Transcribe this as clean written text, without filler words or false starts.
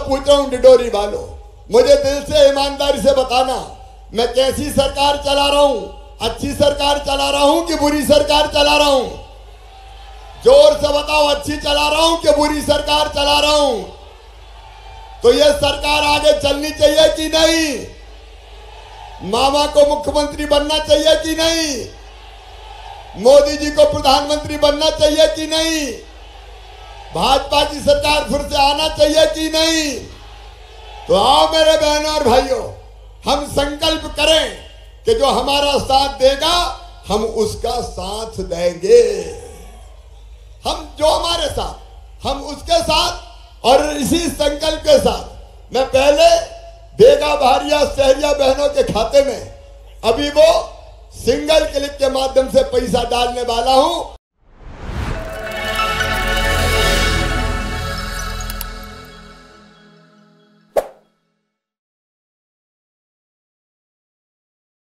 पूछ रहा हूं डिडोरी वालों, मुझे दिल से ईमानदारी से बताना, मैं कैसी सरकार चला रहा हूं? अच्छी सरकार चला रहा हूं कि बुरी सरकार चला रहा हूं? जोर से बताओ, अच्छी चला रहा हूं कि बुरी सरकार चला रहा हूं? तो यह सरकार आगे चलनी चाहिए कि नहीं? मामा को मुख्यमंत्री बनना चाहिए कि नहीं? मोदी जी को प्रधानमंत्री बनना चाहिए कि नहीं? भाजपा की सरकार फिर से आना चाहिए कि नहीं? तो आओ मेरे बहनों और भाइयों, हम संकल्प करें कि जो हमारा साथ देगा हम उसका साथ देंगे। हम जो हमारे साथ, हम उसके साथ। और इसी संकल्प के साथ मैं पहले देगा भारिया शहरिया बहनों के खाते में अभी वो सिंगल क्लिक के माध्यम से पैसा डालने वाला हूं।